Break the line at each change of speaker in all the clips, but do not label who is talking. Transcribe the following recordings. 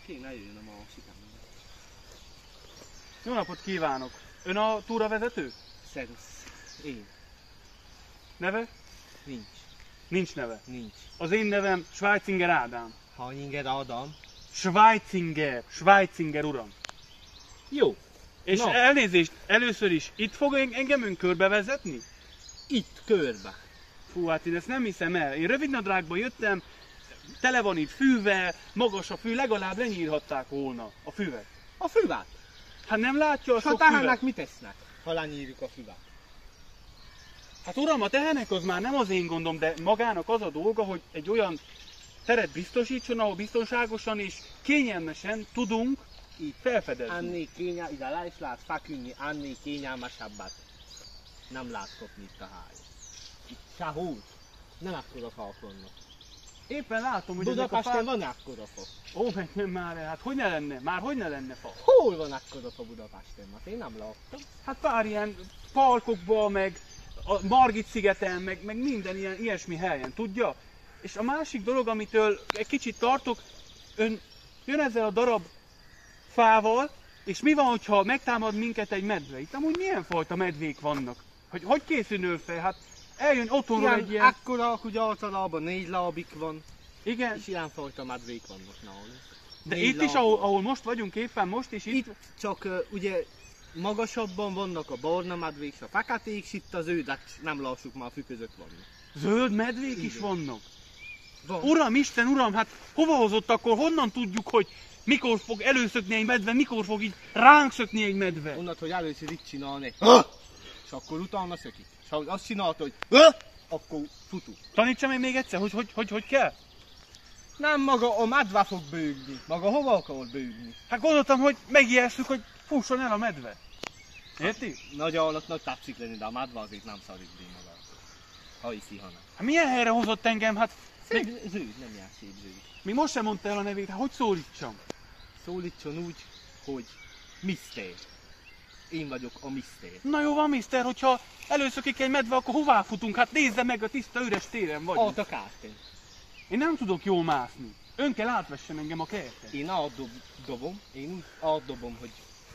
kéne jöjjön a másik ember.
Jó napot kívánok! Ön a túravezető?
Szerusz. Én.
Neve?
Nincs.
Nincs neve.
Nincs.
Az én nevem Schweizinger Ádám.
Hanyinger Adam.
Schweizinger uram.
Jó.
És
Na.
elnézést, először is, itt fog engem ön körbevezetni?
Itt körbe.
Fú, hát én ezt nem hiszem el. Én rövidnadrágban jöttem, tele van itt fűvel, magas a fű, legalább lenyírhatták volna a füvet.
A füvet.
Hát nem látja a
És a
sok
tehenek
füvet?
mit esznek, ha lenyírjuk a füvet?
Hát uram, a tehenek az már nem az én gondom, de magának az a dolga, hogy egy olyan teret biztosítson, ahol biztonságosan és kényelmesen tudunk így felfedezni.
Ennél ide le is lehet feküdni, ennél kényelmesebbet. Nem lehet kopni itt a háj. Itt sehol. Nem akkora fák vannak.
Éppen látom, hogy
Budapesten
ezek a
van akkora fa.
Ó, menjen már el, hát hogy ne lenne? Már hogy ne lenne fa?
Hol van akkora fa Budapesten? Hát én nem láttam.
Hát pár ilyen parkokban, meg a Margit szigeten, meg minden ilyesmi helyen, tudja? És a másik dolog, amitől egy kicsit tartok, ön jön ezzel a darab fával, és mi van, hogyha megtámad minket egy medve? Itt amúgy milyen fajta medvék vannak? Hogy készül fel? Hát eljön otthonról egy ilyen...
Akkora, hogy általában 4 lábik van.
Igen,
És ilyen fajta medvék vannak nálunk.
de
4
itt is,
lábak.
ahol most vagyunk éppen most, és itt...
Itt csak ugye magasabban vannak a barna medvék és a feketék, és itt az zöldek nem lássuk, már a fű között vannak.
Zöld medvék is
Igen.
vannak.
Van.
Uram, Isten, uram, hát hova hozott akkor? Honnan tudjuk, hogy mikor fog előszökni egy medve, mikor fog így ránk szökni egy medve?
Onnan, hogy először itt csinálni. És akkor utána szökik. És ahogy azt csinálta, hogy akkor futunk.
Tanítsa meg még egyszer, hogy kell?
Nem maga a medve fog bőgni. Maga hova akar bőgni?
Hát gondoltam, hogy megijesszük, hogy fusson el a medve. Érti?
Nagy állatnak tetszik lenni, de a medve azért nem szarik be maga. Ha hiszi, ha nem.
Hát milyen helyre hozott engem? Hát
Szép zöld, nem jár szép zöld.
még most sem mondta el a nevét, hát hogy szólítsam?
Szólítson úgy, hogy Mister. Én vagyok a Mister.
Na jó van, mister, hogyha előszökik egy medve, akkor hová futunk? Hát nézze meg, a tiszta üres téren vagyunk.
Alt a kártén.
Én nem tudok jól mászni. Ön kell átvessen engem a kerten.
Én átdobom, én úgy átdobom, hogy...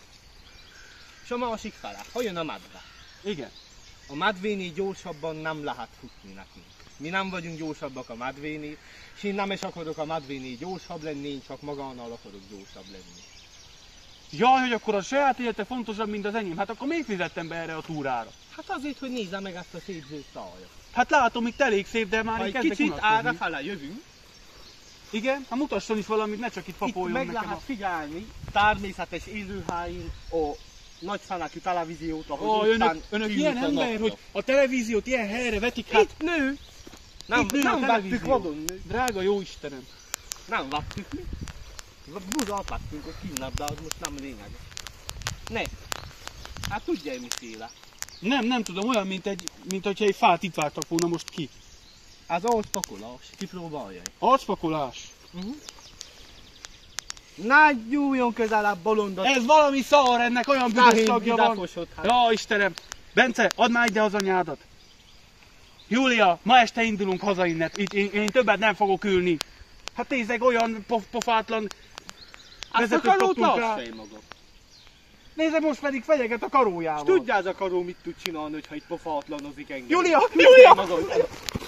És a másik fele, ha jön a medve.
Igen.
A medvénél gyorsabban nem lehet futni nekünk. Mi nem vagyunk gyorsabbak a medvénél, és én nem is akarok a medvénél gyorsabb lenni, én csak magánál akarok gyorsabb lenni.
Jaj, hogy akkor a saját élete fontosabb, mint az enyém. Hát akkor miért fizettem be erre a túrára?
Hát azért, hogy nézze meg ezt a szép zöld tájat.
Hát látom, itt elég szép, de már
Ha
így
egy
kezdek
kicsit
unatkozni.
arrafele jövünk,
Igen? Hát mutasson is valamit, ne csak itt
itt
papoljon
meg
nekem
lehet
a...
figyelni természetes élőhelyen a nagy fenekű televíziót, ahogy
Ó,
éppen
önök
kiüt
ilyen
a
ember,
napra.
hogy a televíziót ilyen helyre vetik, hát
Itt nő! Nem,
itt nő a
nem vettük
televízió.
vadon nő.
Drága jó Istenem.
Nem vettük mi. Buzat vettünk, hogy kinnap, de az most nem lényeges. Ne! Hát tudja, hogy miféle.
Nem tudom, olyan, mint hogyha egy fát itt vártak volna most ki.
Ez arcpakolás, kipróbálja.
Arcpakolás.
Ne gyújjon közelebb bolondot!
Ez valami szar, ennek olyan büdös tagja van.
Hát.
Ja, Istenem. Bence, add már ide az anyádat. Júlia, ma este indulunk haza innen. Én többet nem fogok ülni. Hát nézzek, olyan pofátlan
Azt a
vezetőt
karót
kaptunk rá.
lassai maga.
Nézzek, most pedig fenyeget a karójával.
Tudja ez a karó mit tud csinálni, hogyha itt pofátlanozik engem?
Júlia! Júlia!
Maga,